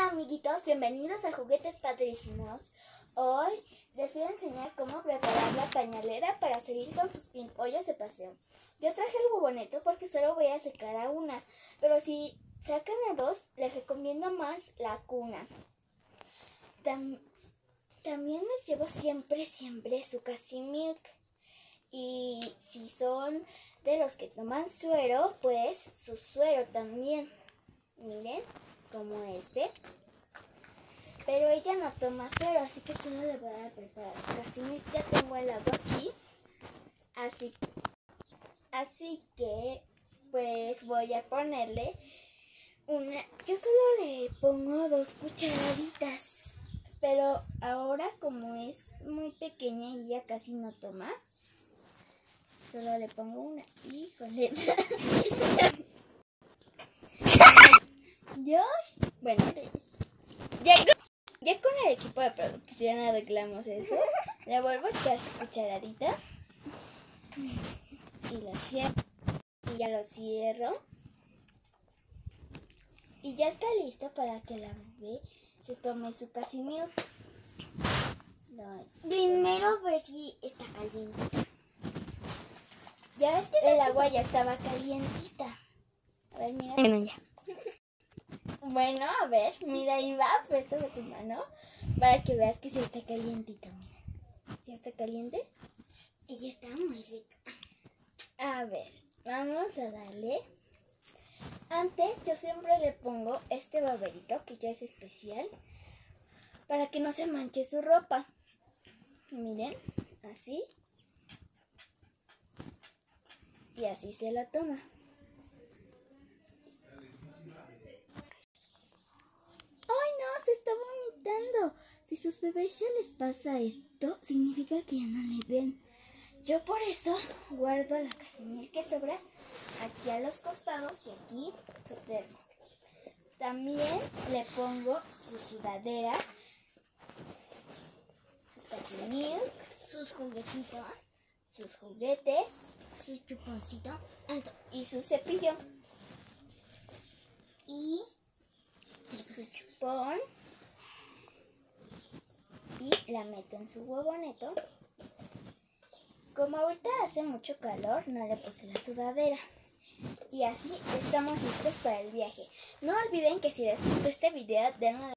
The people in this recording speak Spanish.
Hola amiguitos, bienvenidos a Juguetes Padrísimos. Hoy les voy a enseñar cómo preparar la pañalera para seguir con sus pimpollos de paseo. Yo traje algo bonito porque solo voy a sacar a una, pero si sacan a dos, les recomiendo más la cuna. También les llevo siempre su Casimilk. Y si son de los que toman suero, pues su suero también. Miren, como este. Pero ella no toma suero, así que solo le voy a preparar su Casimilk. Ya tengo el agua aquí. Así que pues voy a ponerle una. Yo solo le pongo 2 cucharaditas. Pero ahora, como es muy pequeña y ella casi no toma, solo le pongo una. Híjole. Bueno, ya con el equipo de producción arreglamos eso. Le vuelvo a echar su cucharadita. Y lo cierro. Y ya lo cierro. Y ya está listo para que la bebé se tome su Casimilk. Primero ver si está caliente. Ya el agua ya estaba calientita. A ver, mira. Bueno, ya. Bueno, a ver, mira, ahí va, préstame tu mano para que veas que sí está calientita, mira. ¿Sí está caliente? Y está muy rica. A ver, vamos a darle. Antes yo siempre le pongo este baberito que ya es especial para que no se manche su ropa. Miren, así. Y así se la toma. ¡Ay, no! Se está vomitando. Si a sus bebés ya les pasa esto, significa que ya no le ven. Yo por eso guardo la Casimilk que sobra aquí a los costados y aquí su termo. También le pongo su sudadera, su Casimilk, Sus juguetitos, sus juguetes su chuponcito y su cepillo. y Su chupón. Y la meto en su huevoneto. Como ahorita hace mucho calor, no le puse la sudadera. Y así estamos listos para el viaje. No olviden que si les gustó este video, denle